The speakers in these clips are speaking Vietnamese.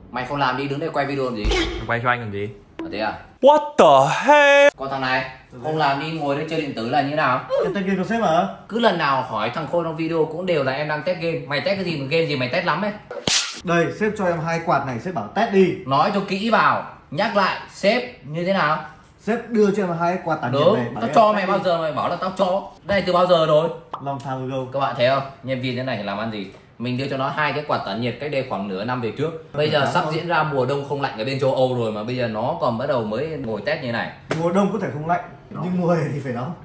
Mày không làm đi, đứng đây quay video làm gì? Quay cho anh làm gì? Thế à? What the hell? Con thằng này, không làm đi ngồi đây chơi điện tử là như nào? Em test game cho sếp hả? Cứ lần nào hỏi thằng Khôi trong video cũng đều là em đang test game. Mày test cái gì mà game gì mày test lắm ấy? Đây, sếp cho em 2 quạt này, sếp bảo test đi. Nói cho kỹ vào, nhắc lại, sếp như thế nào? Sếp đưa cho em 2 quạt tản nhiệt Đúng, này. tao cho mày bao giờ mày bảo là tao cho. Đây từ bao giờ rồi? Long time ago. Các bạn thấy không? Nhân viên thế này thì làm ăn gì? Mình đưa cho nó 2 cái quạt tản nhiệt cách đây khoảng nửa năm về trước. Bây giờ sắp diễn ra mùa đông không lạnh ở bên châu Âu rồi mà bây giờ nó còn bắt đầu mới ngồi test như này. Mùa đông có thể không lạnh, nhưng mùa hè thì phải nóng.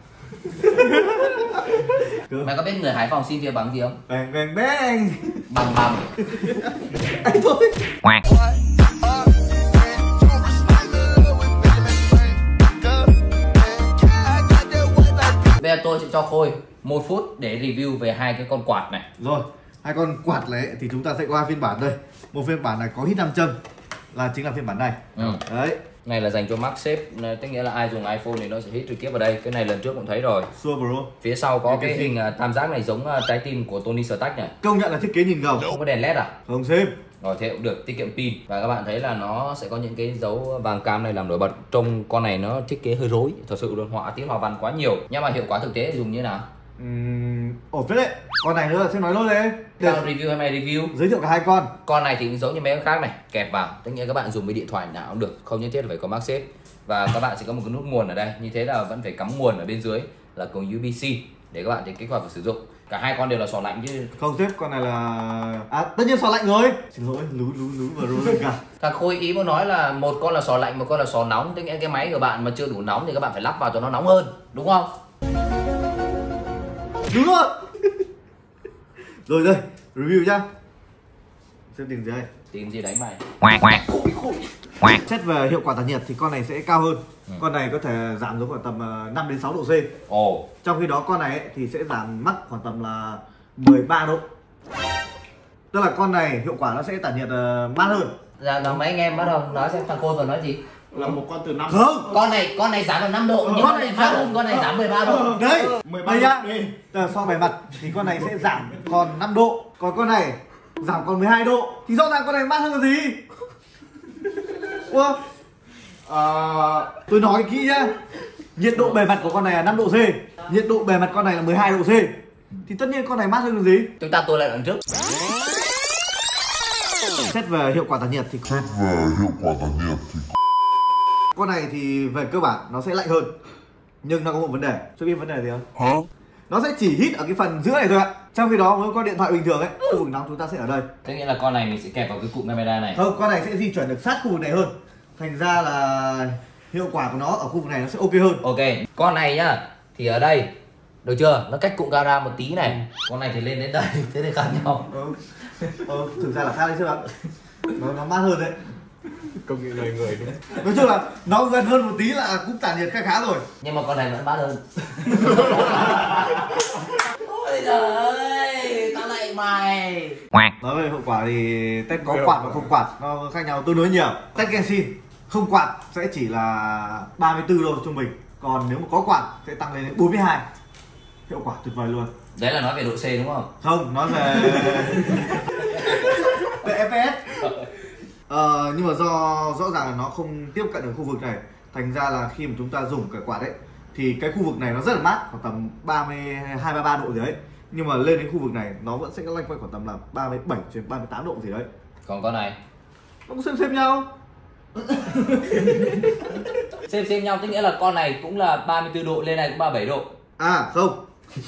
Mày có biết người Hải Phòng xin việc bằng gì không? Bang bang bang. Bằng bằng. Anh thôi. Bây giờ tôi sẽ cho Khôi 1 phút để review về 2 cái con quạt này. Rồi, 2 con quạt này thì chúng ta sẽ qua phiên bản đây. Một phiên bản này có hít nam châm là chính là phiên bản này. Đấy. Này là dành cho MagSafe, tức nghĩa là ai dùng iPhone thì nó sẽ hít trực tiếp vào đây. Cái này lần trước cũng thấy rồi. Sure bro. Phía sau có cái hình tam giác này giống trái tim của Tony Stark này. Công nhận là thiết kế nhìn ngầu. Không có đèn LED à? Không sếp. Rồi thế cũng được, tiết kiệm pin. Và các bạn thấy là nó sẽ có những cái dấu vàng cam này làm nổi bật. Trông con này nó thiết kế hơi rối, thật sự luôn, họa tiết hoa văn quá nhiều. Nhưng mà hiệu quả thực tế dùng như nào? Ổn phết đấy. Con này nữa là sẽ nói lốt đấy. Tao review hay mày review? Giới thiệu cả 2 con. Con này thì cũng giống như mấy con khác này, kẹp vào. Tất nhiên các bạn dùng với điện thoại nào cũng được, không nhất thiết phải có MagSafe. Và các bạn sẽ có một cái nút nguồn ở đây, như thế là vẫn phải cắm nguồn ở bên dưới là cổng USB-C để các bạn thể kích hoạt và sử dụng. Cả 2 con đều là sò lạnh chứ. Không sếp, con này là tất nhiên sò lạnh rồi. Xin lỗi, lú và rô cả. Thằng Khôi ý muốn nói là một con là sò lạnh, một con là sò nóng. Tức nghĩa cái máy của bạn mà chưa đủ nóng thì các bạn phải lắp vào cho nó nóng hơn, đúng không? Đúng rồi. Rồi đây, review nhá. Xem tìm gì đây? Tìm gì đấy mày? Xét về hiệu quả tản nhiệt thì con này sẽ cao hơn. Con này có thể giảm xuống khoảng tầm 5 đến 6 độ C. Trong khi đó con này thì sẽ giảm mắc khoảng tầm là 13 độ. Tức là con này hiệu quả nó sẽ tản nhiệt mát hơn. Dạ, mấy anh em bắt đầu nói xem thằng Khôi vừa nói gì? Là một con từ 5. Không. Con này giảm được 5 độ, nhưng con này mát hơn, con này giảm 13 độ. Đấy, 13 nhá. So bề mặt thì con này sẽ giảm còn 5 độ, còn con này giảm còn 12 độ. Thì rõ ràng con này mát hơn là gì? Ủa? Tôi nói kỹ nhá. Nhiệt độ bề mặt của con này là 5 độ C, nhiệt độ bề mặt con này là 12 độ C. Thì tất nhiên con này mát hơn là gì? Chúng ta tôi lại lần trước. Xét về hiệu quả tản nhiệt thì con này thì về cơ bản nó sẽ lạnh hơn. Nhưng nó có một vấn đề. Cho biết vấn đề gì không? Hả? Nó sẽ chỉ hít ở cái phần giữa này thôi ạ. Trong khi đó với con điện thoại bình thường ấy, khu vực nóng chúng ta sẽ ở đây. Tức nghĩa là con này mình sẽ kẹp vào cái cụm camera này. Không, con này sẽ di chuyển được sát khu vực này hơn. Thành ra là hiệu quả của nó ở khu vực này nó sẽ ok hơn. Ok, con này nhá, thì ở đây, được chưa? Nó cách cụm camera một tí này. Con này thì lên đến đây, thế thì khác nhau. Thực ra là khác đấy chứ ạ. Nó mát hơn đấy. Công nghệ lời người nữa. Nói chung là nó gần hơn một tí là cũng tản nhiệt khá rồi. Nhưng mà con này vẫn mát hơn. Ôi giời ơi, tao lại mày. Nói về hiệu quả thì test có quạt và không quạt nó khác nhau tương đối nhiều. Test Genshin không quạt sẽ chỉ là 34 đô trung bình. Còn nếu mà có quạt sẽ tăng lên đến 42. Hiệu quả tuyệt vời luôn. Đấy là nói về độ C đúng không? Không, nói về về FPS. Nhưng mà rõ ràng là nó không tiếp cận được khu vực này. Thành ra là khi mà chúng ta dùng cái quạt ấy thì cái khu vực này nó rất là mát, khoảng tầm 32-33 độ gì đấy. Nhưng mà lên đến khu vực này nó vẫn sẽ loanh quanh khoảng tầm là 37 đến 38 độ gì đấy. Còn con này Nó cũng xem nhau. xem nhau, tức nghĩa là con này cũng là 34 độ, lên này cũng 37 độ. À không.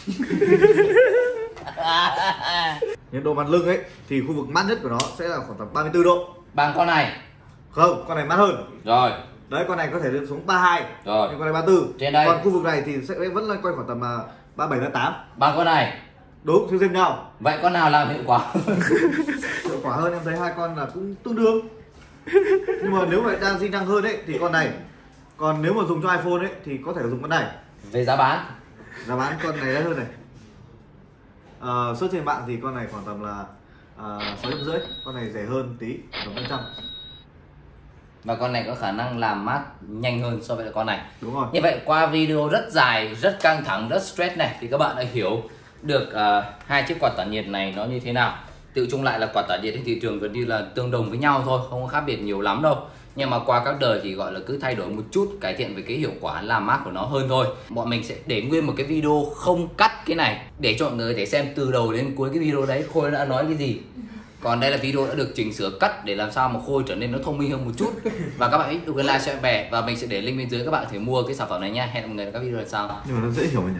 Nhiệt độ mặt lưng ấy thì khu vực mát nhất của nó sẽ là khoảng tầm 34 độ. Bằng con này. Không, con này mát hơn. Rồi. Đấy, con này có thể lên xuống 32. Rồi. Nhưng con này 34. Trên đây. Còn khu vực này thì sẽ vẫn loanh quanh khoảng tầm 37 38. Bằng con này. Đúng, xem nhau. Vậy con nào làm hiệu quả? Hiệu quả hơn em thấy 2 con là cũng tương đương. Nhưng mà nếu mà đang di năng hơn ấy thì con này. Còn nếu mà dùng cho iPhone ấy thì có thể dùng con này. Về giá bán. Giá bán con này đắt hơn này. Search trên mạng thì con này khoảng tầm là 650. Con này rẻ hơn tí, tầm 500. Và con này có khả năng làm mát nhanh hơn so với con này. Đúng rồi. Như vậy qua video rất dài, rất căng thẳng, rất stress này thì các bạn đã hiểu được 2 chiếc quạt tản nhiệt này nó như thế nào. Tự chung lại là quạt tản nhiệt trên thị trường gần như là tương đồng với nhau thôi, không có khác biệt nhiều lắm đâu. Nhưng mà qua các đời thì gọi là cứ thay đổi một chút, cải thiện về cái hiệu quả làm mát của nó hơn thôi. Bọn mình sẽ để nguyên một cái video không cắt cái này để cho mọi người có thể xem từ đầu đến cuối cái video đấy Khôi đã nói cái gì. Còn đây là video đã được chỉnh sửa cắt để làm sao mà Khôi trở nên nó thông minh hơn một chút. Và các bạn hãy đừng quên like, share, bè, và mình sẽ để link bên dưới, các bạn có thể mua cái sản phẩm này nha. Hẹn gặp mọi người ở các video lần sau. Nhưng mà nó dễ hiểu mà nhỉ.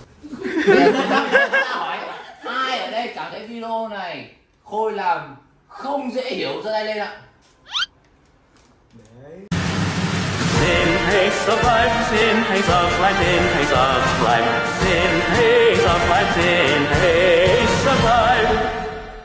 Hỏi ai ở đây cảm thấy video này Khôi làm không dễ hiểu, giơ tay lên ạ. Xin hãy subscribe, xin hãy subscribe, xin hãy subscribe, xin hãy subscribe, xin hãy